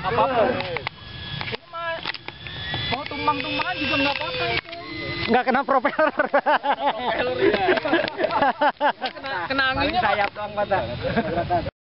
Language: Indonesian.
Apapun. Ini mah mau tumbang-tumbangan juga nggak apa-apa itu. Nggak kena propeller. Propeller ya. Kena anginnya. Sayap doang patah.